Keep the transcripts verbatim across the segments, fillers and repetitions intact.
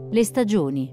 Le stagioni.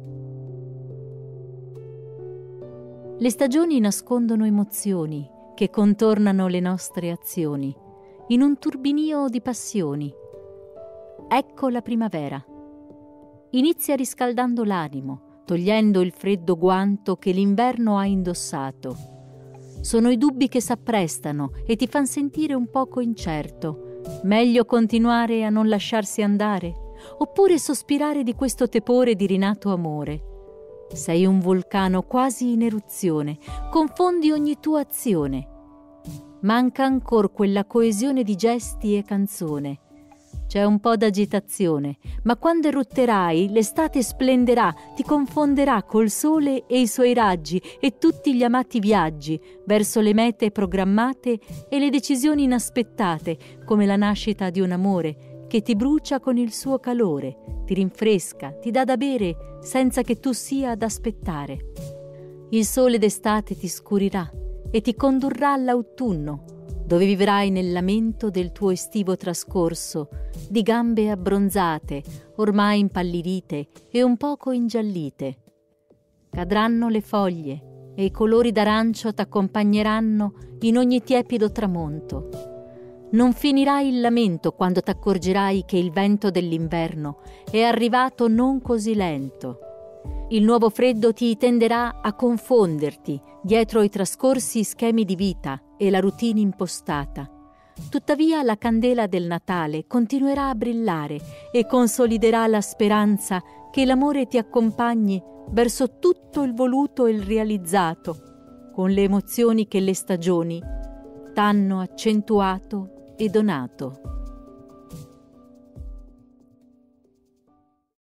Le stagioni nascondono emozioni che contornano le nostre azioni in un turbinio di passioni. Ecco la primavera. Inizia riscaldando l'animo, togliendo il freddo guanto che l'inverno ha indossato. Sono i dubbi che s'apprestano e ti fan sentire un poco incerto. Meglio continuare a non lasciarsi andare, oppure sospirare di questo tepore di rinato amore. Sei un vulcano quasi in eruzione, confondi ogni tua azione. Manca ancor quella coesione di gesti e canzone. C'è un po' d'agitazione, ma quando erutterai l'estate splenderà, ti confonderà col sole e i suoi raggi e tutti gli amati viaggi verso le mete programmate e le decisioni inaspettate, come la nascita di un amore che ti brucia con il suo calore, ti rinfresca, ti dà da bere senza che tu sia ad aspettare. Il sole d'estate ti scurirà e ti condurrà all'autunno, dove vivrai nel lamento del tuo estivo trascorso, di gambe abbronzate, ormai impallidite e un poco ingiallite. Cadranno le foglie e i colori d'arancio t'accompagneranno in ogni tiepido tramonto. Non finirai il lamento quando t'accorgerai che il vento dell'inverno è arrivato non così lento. Il nuovo freddo ti tenderà a confonderti dietro i trascorsi schemi di vita e la routine impostata. Tuttavia la candela del Natale continuerà a brillare e consoliderà la speranza che l'amore ti accompagni verso tutto il voluto e il realizzato, con le emozioni che le stagioni t'hanno accentuato e donato.